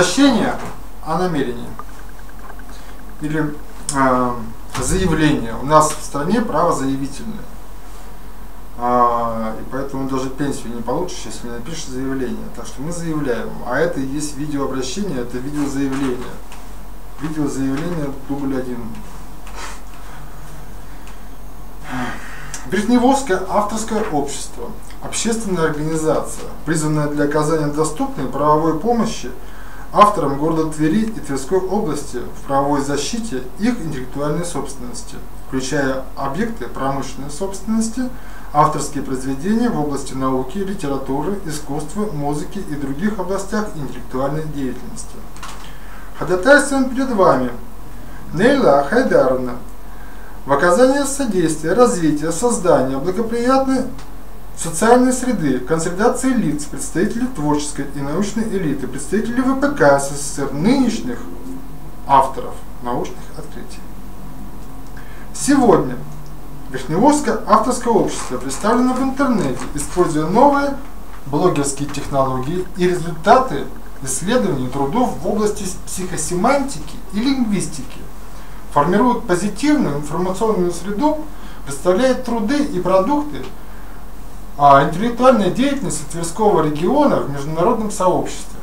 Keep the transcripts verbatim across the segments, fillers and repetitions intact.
Обращение о намерении или э, заявление. У нас в стране право заявительное. А, и поэтому даже пенсию не получишь, если не напишешь заявление. Так что мы заявляем. А это и есть видеообращение, это видеозаявление. Видеозаявление дубль один. Верхневолжское авторское общество. Общественная организация, призванная для оказания доступной правовой помощи авторам города Твери и Тверской области в правовой защите их интеллектуальной собственности, включая объекты промышленной собственности, авторские произведения в области науки, литературы, искусства, музыки и других областях интеллектуальной деятельности. Ходатайствуем перед вами, Нейла Хайдаровна, в оказании содействия, развития, создания благоприятной социальной среды, консолидации лиц, представителей творческой и научной элиты, представителей ВПК СССР, нынешних авторов научных открытий. Сегодня Верхневолжское авторское общество представлено в интернете, используя новые блогерские технологии и результаты исследований трудов в области психосемантики и лингвистики, формирует позитивную информационную среду, представляет труды и продукты а интеллектуальной деятельности Тверского региона в международном сообществе.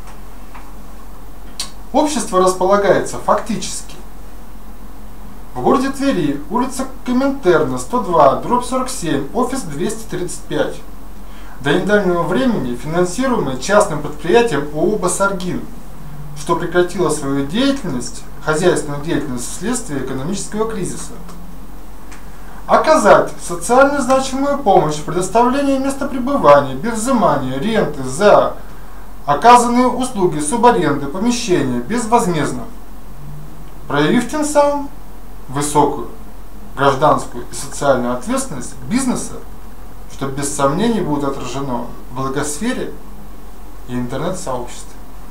Общество располагается фактически в городе Твери, улица Коминтерна, сто два, дробь сорок семь, офис двести тридцать пять. До недавнего времени финансируемое частным предприятием ООО «Басаргин», что прекратило свою деятельность, хозяйственную деятельность вследствие экономического кризиса. Оказать социально значимую помощь в предоставлении места пребывания без взимания ренты за оказанные услуги субаренды помещения безвозмездно, проявив тем самым высокую гражданскую и социальную ответственность бизнеса, что без сомнений будет отражено в благосфере и интернет-сообществе.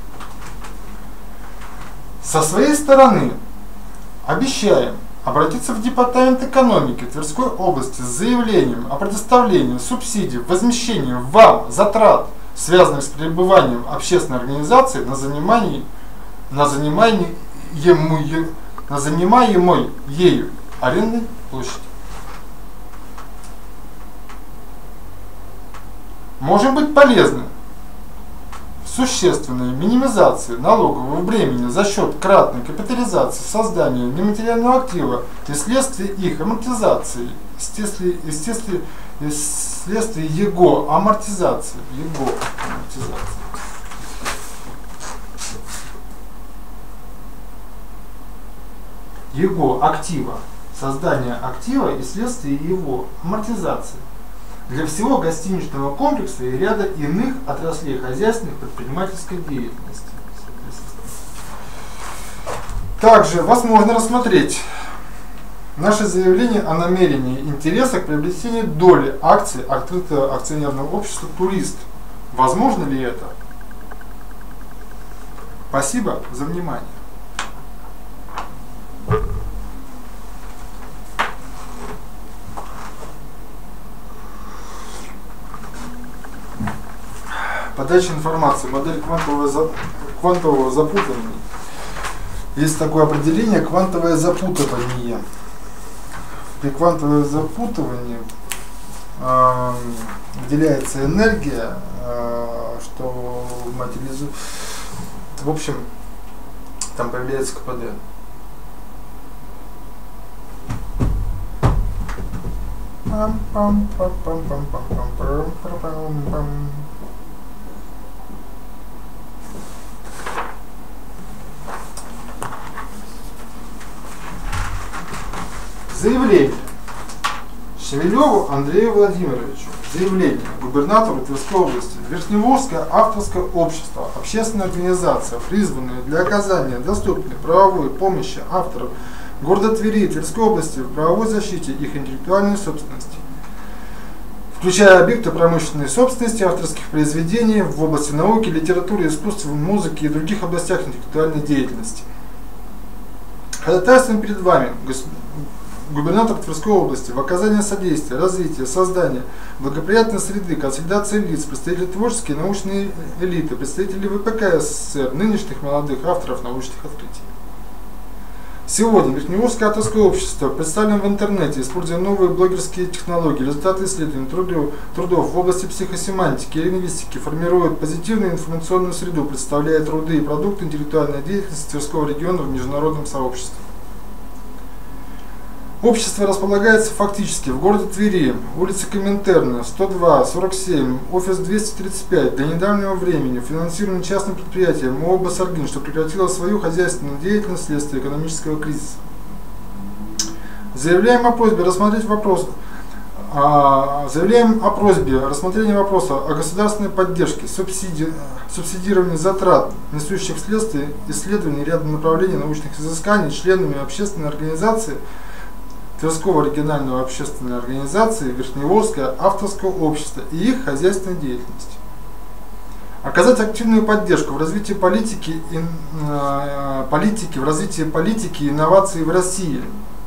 Со своей стороны обещаем обратиться в Департамент экономики Тверской области с заявлением о предоставлении субсидий, возмещению вам затрат, связанных с пребыванием общественной организации на занимании, на занимаемой, на занимаемой ею арендной площади. Может быть полезно существенная минимизация налогового бремени за счет кратной капитализации создания нематериального актива и вследствие их амортизации, вследствие, вследствие, вследствие его амортизации, его амортизации. Его актива, создание актива и вследствие его амортизации для всего гостиничного комплекса и ряда иных отраслей хозяйственной предпринимательской деятельности. Также возможно рассмотреть наше заявление о намерении интереса к приобретению доли акций открытого акционерного общества «Турист». Возможно ли это? Спасибо за внимание. Подача информации, модель квантового, за... квантового запутывания. Есть такое определение — квантовое запутывание. При квантовом запутывании э, выделяется энергия, э, что материализует. В общем, там появляется КПД. Заявление Шевелеву Андрею Владимировичу. Заявление губернатору Тверской области. Верхневолжское авторское общество, общественная организация, призванная для оказания доступной правовой помощи авторам города Твери и Тверской области в правовой защите их интеллектуальной собственности, включая объекты промышленной собственности, авторских произведений в области науки, литературы, искусства, музыки и других областях интеллектуальной деятельности. Ходатайствуем перед вами, губернатор Тверской области в оказании содействия, развития, создания благоприятной среды, консолидации лиц, представителей творческой и научной элиты, представителей ВПК СССР, нынешних молодых авторов научных открытий. Сегодня Верхневолжское авторское общество представлено в интернете, используя новые блогерские технологии, результаты исследований трудов, трудов в области психосемантики и лингвистики, формирует позитивную информационную среду, представляя труды и продукты интеллектуальной деятельности Тверского региона в международном сообществе. Общество располагается фактически в городе Твери, улица Коминтерна, сто два, сорок семь, офис двести тридцать пять. До недавнего времени финансирование частным предприятием МОО «Басаргин», что прекратило свою хозяйственную деятельность вследствие экономического кризиса. Заявляем о просьбе рассмотреть вопрос, а, заявляем о просьбе рассмотрения вопроса о государственной поддержке, субсиди, субсидировании затрат, несущих вследствие исследований ряда направлений научных изысканий членами общественной организации Тверского регионального общественной организации Верхневолжское авторское общество и их хозяйственной деятельности. Оказать активную поддержку в развитии политики, и, э, политики, в развитии политики и инноваций в России.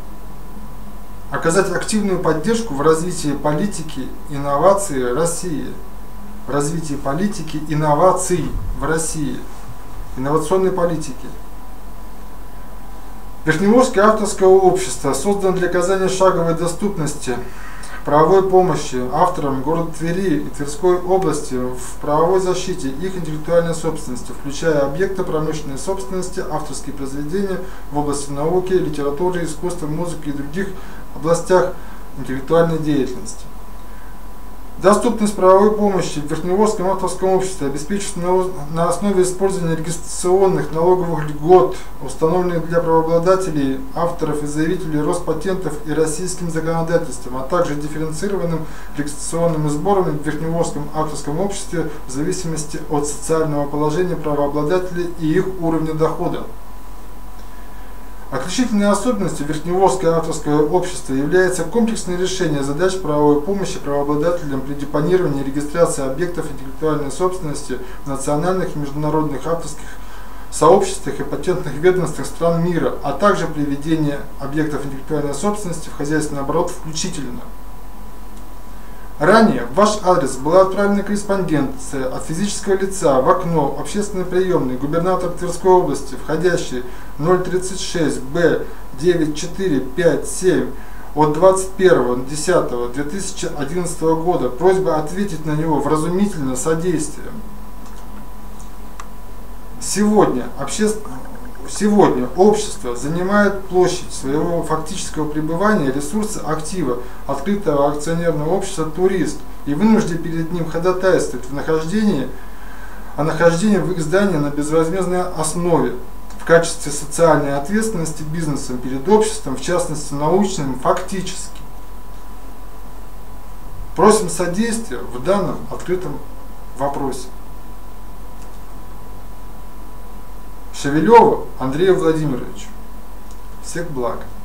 Оказать активную поддержку в развитии политики, инноваций в России. В развитии политики, инноваций в России. Инновационной политики. Верхневолжское авторское общество создано для оказания шаговой доступности, правовой помощи авторам города Твери и Тверской области в правовой защите их интеллектуальной собственности, включая объекты промышленной собственности, авторские произведения в области науки, литературы, искусства, музыки и других областях интеллектуальной деятельности. Доступность правовой помощи в Верхневолжском авторском обществе обеспечится на основе использования регистрационных налоговых льгот, установленных для правообладателей, авторов и заявителей Роспатентов и российским законодательством, а также дифференцированным регистрационными сборами в Верхневолжском авторском обществе в зависимости от социального положения правообладателей и их уровня дохода. Отличительной особенностью Верхневолжского авторского общества является комплексное решение задач правовой помощи правообладателям при депонировании и регистрации объектов интеллектуальной собственности в национальных и международных авторских сообществах и патентных ведомствах стран мира, а также при введении объектов интеллектуальной собственности в хозяйственный оборот включительно. Ранее в ваш адрес была отправлена корреспонденция от физического лица в окно общественной приемной губернатор Тверской области, входящий ноль тридцать шесть бэ девять четыре пять семь от двадцать первого десятого две тысячи одиннадцатого года. Просьба ответить на него вразумительно содействием. Сегодня общественное Сегодня общество занимает площадь своего фактического пребывания ресурса актива открытого акционерного общества «Турист» и вынужден перед ним ходатайствовать в нахождении, о нахождении в их здании на безвозмездной основе в качестве социальной ответственности бизнесом перед обществом, в частности научным, фактически. Просим содействия в данном открытом вопросе. Шевелеву Андрею Владимировичу. Всех благ.